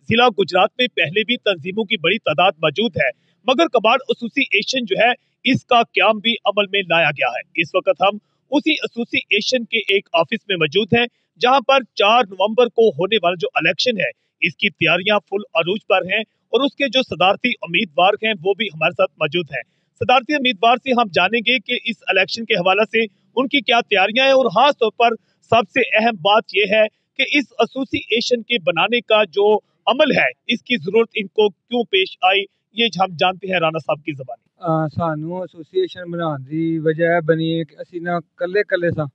जिला गुजरात में पहले भी तंजीमों की बड़ी तादाद मौजूद है, मगर कबाड़ एसोसिएशन जो है इसका क्याम भी अमल में लाया गया है। इस वक्त हम उसी एसोसिएशन के एक ऑफिस में मौजूद हैं, जहां पर 4 नवंबर को होने वाला जो इलेक्शन है इसकी तैयारियां फुल अरूज पर हैं और उसके जो सदारती उम्मीदवार हैं वो भी हमारे साथ मौजूद हैं। सदारती उम्मीदवार से हम जानेंगे कि इस इलेक्शन के हवाले से उनकी क्या तैयारियां हैं और खास तौर पर सबसे अहम बात यह है कि इस एसोसिएशन के बनाने का जो अमल है इसकी जरूरत इनको क्यों पेश आई, ये हम जानते हैं राना साहब की ज़बानी। सानू एसोसिएशन बनाने की वजह बनी है कि असी ना कल्ले कल्ले सा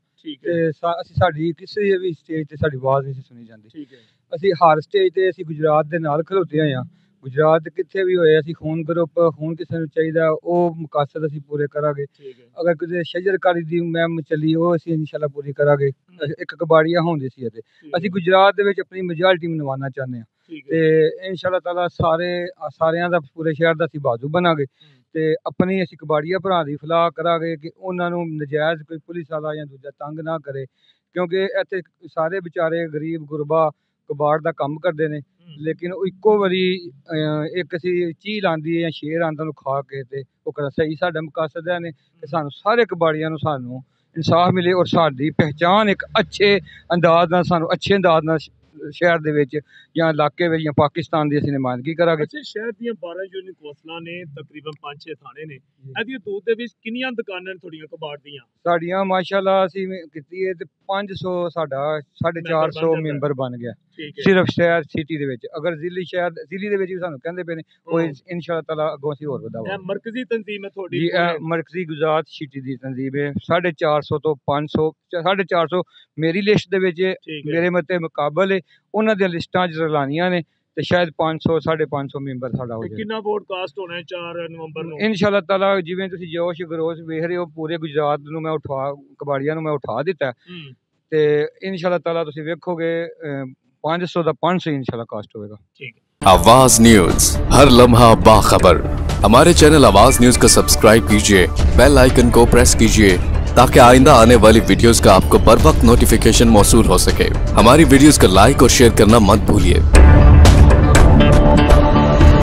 साडी किसी भी स्टेज ते साडी आवाज़ नहीं सुनी जाती। असी हर स्टेज ते असी गुजरात दे नाल खलोते हुए हैं। गुजरात कितने भी होए असी खून ग्रुप खून किसी को चाहिए वो मकासद असी पूरे करांगे। अगर किसी शजरकारी की मुहिम चली वो असी इंशाल्लाह पूरी करांगे। एक कबाड़िया होंदी सी असी गुजरात दे विच अपनी मेजॉरिटी मनवाना चाहते हैं ते इंशाल्लाह ताला सारियां दा पूरे शहर दा असी बाजू बनांगे ते अपनी असी कबाड़िया भरा दी फलाह करांगे कि उन्होंने नजायज़ कोई पुलिस वाला या दूजा तंग ना करे, क्योंकि इत्थे सारे बेचारे गरीब गुरबा कबाड़ का काम करते हैं, लेकिन इको बारी एक असी झील आती है या शेर आता खा के तो सही साडा मकासद है कि सानू सारे कबाड़ियां नू सानू इंसाफ मिले और साडी पहचान एक अच्छे अंदाज नाल सानू अच्छे अंदाज नाल शहर दे विच या इलाके विच या पाकिस्तान की असीं नुमाइंदगी करांगे। अच्छा, शहर ਦੀਆਂ 12 यूनिट कौंसलां ने तकरीबन 5-6 थाने ने, ਇਹਦੀ दूर दे विच किन्नियां दुकानां थोड़ियां कबाड़ दियां? साड़ियां माशाअल्लाह असीं कीती है ते 500 साडा 450 मैंबर बन गया सिर्फ शहर सिटी दे विच। अगर जिली शहर जिले दे विच भी सानू कहंदे पे ने ओह इंशाअल्लाह ताला अगों असीं होर वधावांगे। मरकजी तंजीम है थोड़ी जी, मरकजी गुजरात सिटी दी तंजीम है 450 तो 500 450 मेरी लिस्ट दे विच मेरे मते मुकाबल है उन्हां दी लिस्टां च रलानियां ने ते शायद 500 550 मैंबर साडा हो जाए। कितना वोट कास्ट होना है 4 नवंबर ਨੂੰ? इंशाअल्लाह ताला जिवें तुसीं जोश गरोश वेख रहे हो पूरे गुजरात नूं मैं उठा कबाड़ियां नूं मैं उठा दिता ते इंशाअल्लाह ताला तुसीं वेखोगे 500 दा 500 इंशाअल्लाह कास्ट होएगा। ठीक है। आवाज न्यूज, हर लम्हा बाखबर। हमारे चैनल आवाज न्यूज को सब्सक्राइब कीजिए, बेल आइकन को प्रेस कीजिए ताकि आइंदा आने वाली वीडियोस का आपको बर वक्त नोटिफिकेशन मौसूल हो सके। हमारी वीडियोस को लाइक और शेयर करना मत भूलिए।